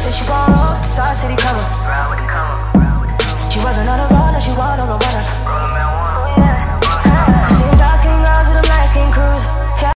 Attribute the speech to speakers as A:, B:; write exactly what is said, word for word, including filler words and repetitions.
A: said she gon' roll, saw city cover. She wasn't on a roller, she wanted a runner.